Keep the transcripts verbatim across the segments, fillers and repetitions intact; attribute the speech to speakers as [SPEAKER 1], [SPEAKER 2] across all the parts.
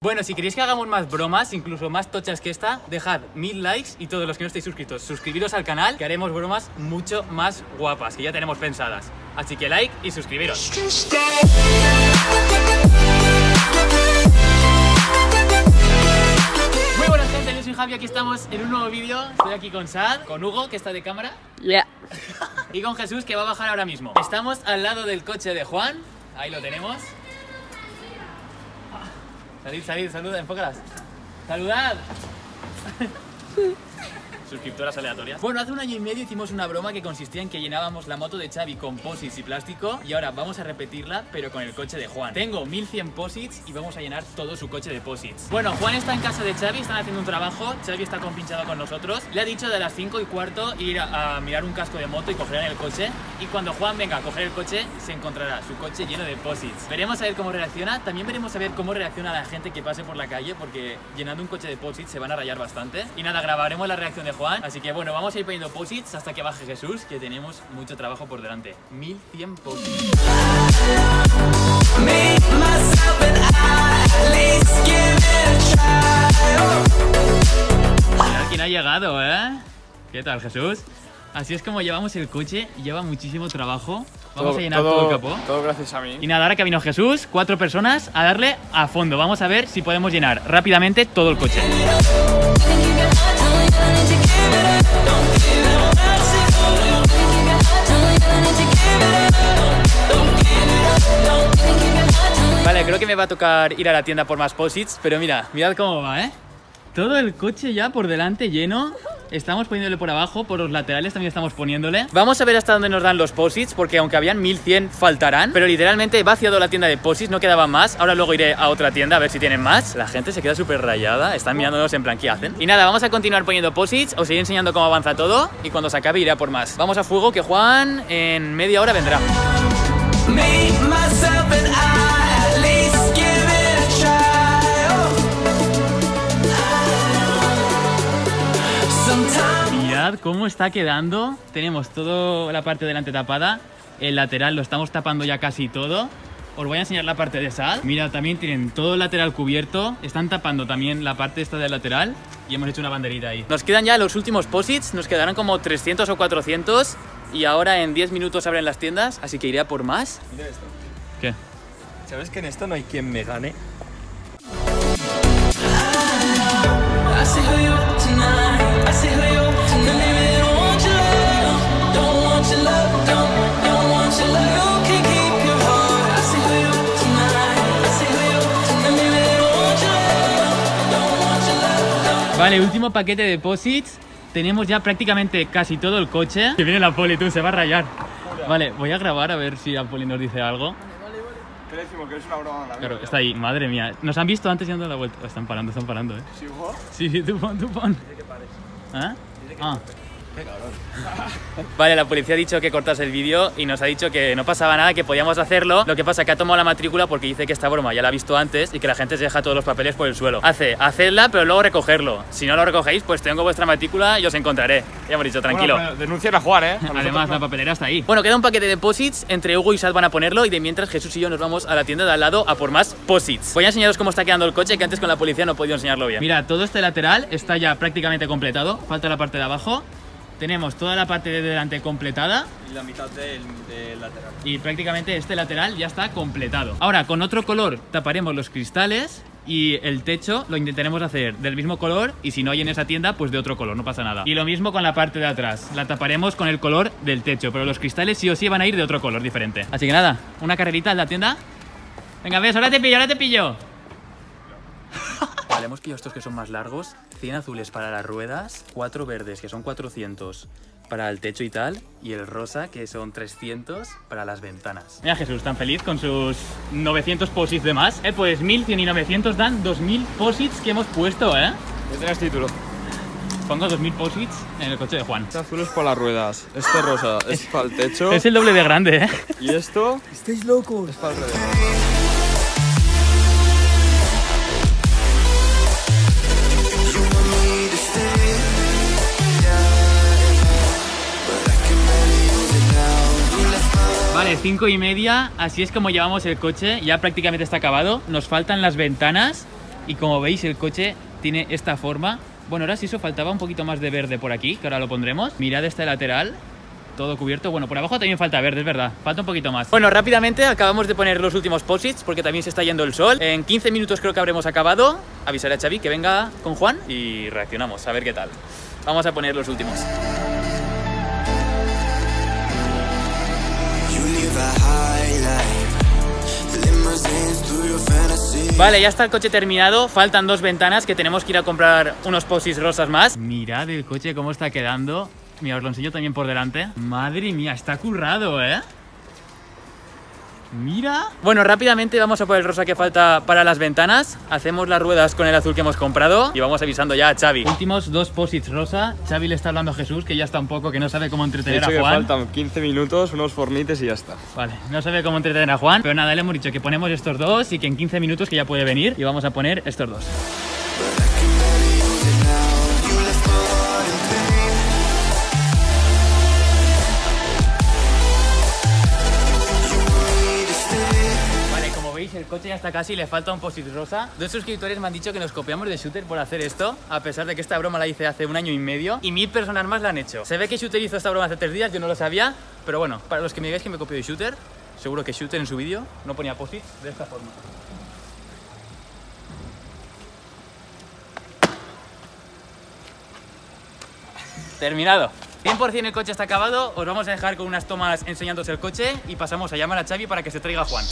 [SPEAKER 1] Bueno, si queréis que hagamos más bromas, incluso más tochas que esta, dejad mil likes y todos los que no estéis suscritos, suscribiros al canal, que haremos bromas mucho más guapas, que ya tenemos pensadas. Así que like y suscribiros. Muy buenas gente, yo soy Javi, aquí estamos en un nuevo vídeo. Estoy aquí con Saad, con Hugo, que está de cámara.
[SPEAKER 2] Yeah.
[SPEAKER 1] Y con Jesús, que va a bajar ahora mismo. Estamos al lado del coche de Juan. Ahí lo tenemos. Salid, salid, salud, enfócalas. ¡Saludad! Suscriptoras aleatorias. Bueno, hace un año y medio hicimos una broma que consistía en que llenábamos la moto de Xavi con posits y plástico. Y ahora vamos a repetirla, pero con el coche de Juan. Tengo mil cien posits y vamos a llenar todo su coche de posits. Bueno, Juan está en casa de Xavi, están haciendo un trabajo. Xavi está compinchado con nosotros. Le ha dicho de las cinco y cuarto ir a, a mirar un casco de moto y coger en el coche. Y cuando Juan venga a coger el coche, se encontrará su coche lleno de posits. Veremos a ver cómo reacciona. También veremos a ver cómo reacciona la gente que pase por la calle, porque llenando un coche de posits se van a rayar bastante. Y nada, grabaremos la reacción de Juan. Así que bueno, vamos a ir poniendo posits hasta que baje Jesús, que tenemos mucho trabajo por delante. mil cien posits. Mirad quién ha llegado, ¿eh? ¿Qué tal, Jesús? Así es como llevamos el coche, lleva muchísimo trabajo. Vamos
[SPEAKER 3] todo,
[SPEAKER 1] a llenar
[SPEAKER 3] todo,
[SPEAKER 1] todo el capó.
[SPEAKER 3] Todo gracias a mí.
[SPEAKER 1] Y nada, ahora que vino Jesús, cuatro personas a darle a fondo. Vamos a ver si podemos llenar rápidamente todo el coche. Vale, creo que me va a tocar ir a la tienda por más posits, pero mira, mirad cómo va, ¿eh? Todo el coche ya por delante lleno. Estamos poniéndole por abajo, por los laterales también estamos poniéndole. Vamos a ver hasta dónde nos dan los posits, porque aunque habían mil cien faltarán. Pero literalmente he vaciado la tienda de posits, no quedaba más. Ahora luego iré a otra tienda a ver si tienen más. La gente se queda súper rayada, están mirándonos en plan, ¿qué hacen? Y nada, vamos a continuar poniendo posits, os iré enseñando cómo avanza todo. Y cuando se acabe iré a por más. Vamos a fuego, que Juan en media hora vendrá. Mirad cómo está quedando. Tenemos toda la parte delante tapada. El lateral lo estamos tapando ya casi todo. Os voy a enseñar la parte de Saad. Mira, también tienen todo el lateral cubierto. Están tapando también la parte esta del lateral. Y hemos hecho una banderita ahí. Nos quedan ya los últimos posits. Nos quedarán como trescientos o cuatrocientos. Y ahora en diez minutos abren las tiendas. Así que iré a por más.
[SPEAKER 3] Mira esto.
[SPEAKER 1] ¿Qué?
[SPEAKER 3] ¿Sabes que en esto no hay quien me gane?
[SPEAKER 1] Vale, último paquete de posits. Tenemos ya prácticamente casi todo el coche. Que viene la poli, tú, se va a rayar. Vale, voy a grabar a ver si la poli nos dice algo.
[SPEAKER 3] ¿Qué le decimos? Que es una broma.
[SPEAKER 1] Claro, está ahí, madre mía. Nos han visto antes y dando la vuelta. Están parando, están parando, eh.
[SPEAKER 3] ¿Sí, Hugo?
[SPEAKER 1] Sí, sí, tú pon, tú pon.
[SPEAKER 3] Dice que pares.
[SPEAKER 1] ¿Ah?
[SPEAKER 3] Dice que
[SPEAKER 1] Ah.
[SPEAKER 3] Qué cabrón.
[SPEAKER 1] Vale, la policía ha dicho que cortase el vídeo y nos ha dicho que no pasaba nada, que podíamos hacerlo. Lo que pasa es que ha tomado la matrícula porque dice que esta broma ya la ha visto antes y que la gente se deja todos los papeles por el suelo. Hace, hacedla, pero luego recogerlo. Si no lo recogéis, pues tengo vuestra matrícula y os encontraré. Ya hemos dicho, tranquilo.
[SPEAKER 3] Bueno, denuncian a Juan, ¿eh? A
[SPEAKER 1] Además,
[SPEAKER 3] no.
[SPEAKER 1] la papelera está ahí. Bueno, queda un paquete de posits. Entre Hugo y Saad van a ponerlo y de mientras Jesús y yo nos vamos a la tienda de al lado a por más posits. Voy a enseñaros cómo está quedando el coche, que antes con la policía no he podido enseñarlo bien. Mira, todo este lateral está ya prácticamente completado. Falta la parte de abajo. Tenemos toda la parte de delante completada.
[SPEAKER 3] Y la mitad del, del lateral.
[SPEAKER 1] Y prácticamente este lateral ya está completado. Ahora, con otro color taparemos los cristales. Y el techo lo intentaremos hacer del mismo color. Y si no hay en esa tienda, pues de otro color, no pasa nada. Y lo mismo con la parte de atrás. La taparemos con el color del techo. Pero los cristales sí o sí van a ir de otro color diferente. Así que nada, una carrerita en la tienda. Venga, ves, ahora te pillo, ahora te pillo. Vale, hemos pillado estos que son más largos. cien azules para las ruedas, cuatro verdes que son cuatrocientos para el techo y tal, y el rosa que son trescientos para las ventanas. Mira Jesús, tan feliz con sus novecientos posits de más. Eh, pues mil cien y novecientos dan dos mil posits que hemos puesto, ¿eh?
[SPEAKER 3] Ya tienes título.
[SPEAKER 1] Pongo dos mil posits en el coche de Juan.
[SPEAKER 3] Este azul es para las ruedas, este rosa es para el techo.
[SPEAKER 1] Es el doble de grande, ¿eh?
[SPEAKER 3] Y esto... ¡Estáis locos! Es para el revés. Vale, cinco y media, así es como llevamos el coche, ya prácticamente está acabado. Nos faltan las ventanas
[SPEAKER 1] Y como veis, el coche tiene esta forma. Bueno, ahora sí, eso faltaba un poquito más de verde por aquí, que ahora lo pondremos. Mirad este lateral, todo cubierto. Bueno, por abajo también falta verde, es verdad, falta un poquito más. Bueno, rápidamente acabamos de poner los últimos posits porque también se está yendo el sol. En quince minutos creo que habremos acabado. Avisaré a Xavi que venga con Juan y reaccionamos, a ver qué tal. Vamos a poner los últimos. Vale, ya está el coche terminado. Faltan dos ventanas que tenemos que ir a comprar unos posits rosas más. Mirad el coche cómo está quedando. Mira, os lo enseño también por delante. Madre mía, está currado, ¿eh? Mira. Bueno, rápidamente vamos a por el rosa que falta para las ventanas. Hacemos las ruedas con el azul que hemos comprado y vamos avisando ya a Xavi. Últimos dos posits rosa. Xavi le está hablando a Jesús, que ya está un poco, que no sabe cómo entretener a Juan.
[SPEAKER 3] Que faltan quince minutos, unos fornites y ya está.
[SPEAKER 1] Vale, no sabe cómo entretener a Juan, pero nada, le hemos dicho que ponemos estos dos y que en quince minutos que ya puede venir y vamos a poner estos dos. El coche ya está casi, le falta un posit rosa. Dos suscriptores me han dicho que nos copiamos de Shooter por hacer esto, a pesar de que esta broma la hice hace un año y medio y mil personas más la han hecho. Se ve que Shooter hizo esta broma hace tres días, yo no lo sabía, pero bueno, para los que me digáis que me copio de Shooter, seguro que Shooter en su vídeo no ponía posits de esta forma. Terminado. cien por cien el coche está acabado, os vamos a dejar con unas tomas enseñándoos el coche y pasamos a llamar a Xavi para que se traiga a Juan.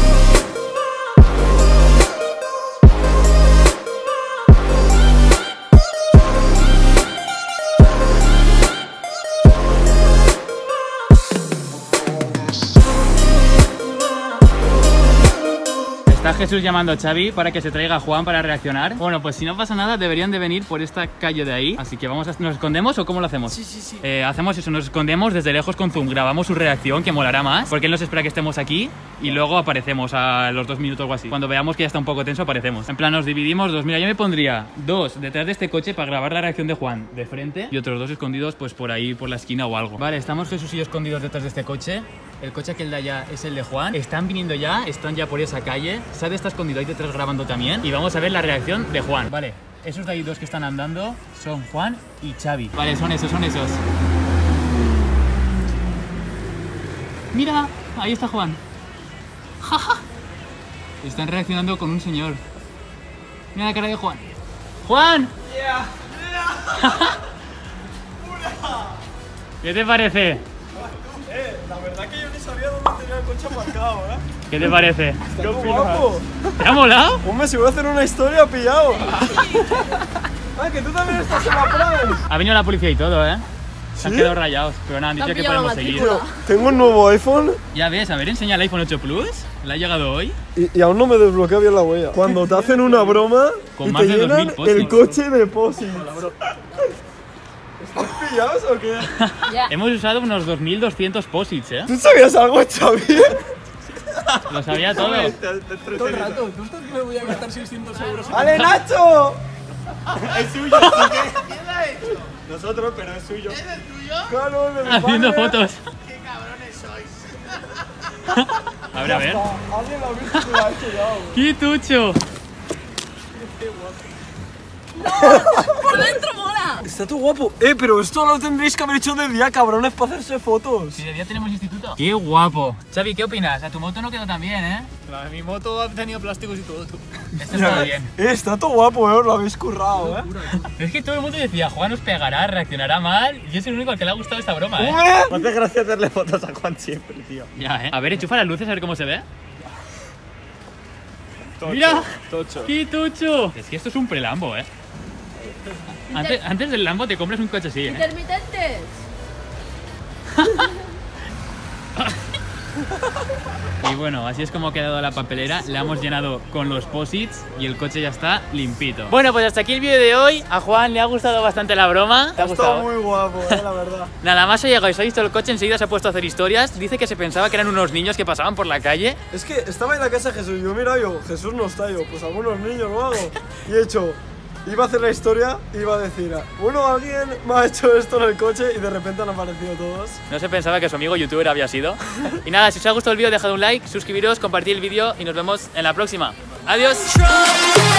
[SPEAKER 1] Está Jesús llamando a Xavi para que se traiga a Juan para reaccionar. Bueno, pues si no pasa nada, deberían de venir por esta calle de ahí. Así que vamos a... ¿Nos escondemos o cómo lo hacemos?
[SPEAKER 2] Sí, sí, sí.
[SPEAKER 1] Eh, hacemos eso, nos escondemos desde lejos con zoom. Grabamos su reacción, que molará más. Porque él nos espera que estemos aquí y luego aparecemos a los dos minutos o así. Cuando veamos que ya está un poco tenso, aparecemos. En plan, nos dividimos dos. Mira, yo me pondría dos detrás de este coche para grabar la reacción de Juan de frente y otros dos escondidos pues por ahí, por la esquina o algo. Vale, estamos Jesús y yo escondidos detrás de este coche. El coche aquel de allá es el de Juan. Están viniendo ya, están ya por esa calle. Sade está escondido ahí detrás grabando también. Y vamos a ver la reacción de Juan. Vale, esos de ahí dos que están andando son Juan y Xavi. Vale, son esos, son esos. Mira, ahí está Juan. Jaja. Están reaccionando con un señor. Mira la cara de Juan. ¡Juan!
[SPEAKER 2] Yeah. Yeah.
[SPEAKER 1] ¿Qué te parece?
[SPEAKER 2] Eh, la verdad que yo ni sabía dónde tenía el coche aparcado, ¿eh?
[SPEAKER 1] ¿Qué te parece?
[SPEAKER 2] Está ¿Qué opinas? Guapo.
[SPEAKER 1] ¿Te ha molado?
[SPEAKER 2] Hombre, si voy a hacer una historia, pillado. Ah, que tú también estás en la Prime.
[SPEAKER 1] Ha venido la policía y todo, ¿eh? Se
[SPEAKER 2] ¿Sí?
[SPEAKER 1] han quedado rayados, pero nada, han dicho que podemos seguir.
[SPEAKER 2] Pero, tengo un nuevo iPhone.
[SPEAKER 1] Ya ves, a ver, enseña el iPhone ocho Plus. Le ha llegado hoy.
[SPEAKER 2] Y, y aún no me desbloquea bien la huella. Cuando te hacen una broma
[SPEAKER 1] con
[SPEAKER 2] y
[SPEAKER 1] más
[SPEAKER 2] te
[SPEAKER 1] de
[SPEAKER 2] llenan el coche de posits. ¿Estás pillados o qué?
[SPEAKER 1] Yeah. Hemos usado unos dos mil doscientos posits, ¿eh?
[SPEAKER 2] ¿Tú sabías algo, Xavi?
[SPEAKER 1] Lo sabía todo.
[SPEAKER 4] Todo el rato. ¿Tú estás que me voy a gastar seiscientos euros?
[SPEAKER 2] ¡Ale, Nacho!
[SPEAKER 4] Es suyo, ¿quién lo ha hecho?
[SPEAKER 2] Nosotros, pero es suyo.
[SPEAKER 4] ¿Es el tuyo?
[SPEAKER 2] Claro, de mi
[SPEAKER 1] haciendo
[SPEAKER 2] padre.
[SPEAKER 1] fotos.
[SPEAKER 4] ¡Qué cabrones sois!
[SPEAKER 1] A ver, a ver.
[SPEAKER 2] Alguien lo ha visto y lo ha hecho ya, güey.
[SPEAKER 1] ¡Qué tucho!
[SPEAKER 5] ¡Por dentro mola!
[SPEAKER 2] Está todo guapo. Eh, pero esto lo tendréis que haber hecho de día, cabrones, para hacerse fotos.
[SPEAKER 1] Si de día tenemos instituto. ¡Qué guapo! Xavi, ¿qué opinas? A tu moto no quedó tan bien, ¿eh?
[SPEAKER 4] La, mi moto ha tenido plásticos y todo, tú.
[SPEAKER 1] Esto está bien.
[SPEAKER 2] Eh, está todo guapo, eh, os lo habéis currado, eh.
[SPEAKER 1] Es que todo el mundo decía, Juan nos pegará, reaccionará mal. Y yo soy el único al que le ha gustado esta broma, ¿eh?
[SPEAKER 2] Me hace gracia hacerle fotos a Juan siempre, tío.
[SPEAKER 1] Ya, ¿eh? A ver, enchufa las luces a ver cómo se ve.
[SPEAKER 3] Tocho,
[SPEAKER 1] ¡Mira!
[SPEAKER 3] Tocho.
[SPEAKER 1] ¡Qué tucho! Es que esto es un prelambo, ¿eh? Antes, antes del Lambo te compras un coche así, ¿eh?
[SPEAKER 5] Intermitentes.
[SPEAKER 1] Y bueno, así es como ha quedado la papelera. La hemos llenado con los posits y el coche ya está limpito. Bueno, pues hasta aquí el vídeo de hoy. A Juan le ha gustado bastante la broma. ¿Te ha gustado?
[SPEAKER 2] Está muy guapo, eh, la verdad.
[SPEAKER 1] Nada más ha llegado y se ha visto el coche, enseguida se ha puesto a hacer historias. Dice que se pensaba que eran unos niños que pasaban por la calle.
[SPEAKER 2] Es que estaba en la casa de Jesús y yo, mira, yo, Jesús no está, yo, pues algunos niños lo hago. Y he hecho... Iba a hacer la historia y iba a decir, bueno, alguien me ha hecho esto en el coche y de repente han aparecido todos.
[SPEAKER 1] No se pensaba que su amigo youtuber había sido. Y nada, si os ha gustado el vídeo, dejad un like, suscribiros, compartid el vídeo y nos vemos en la próxima. ¡Adiós!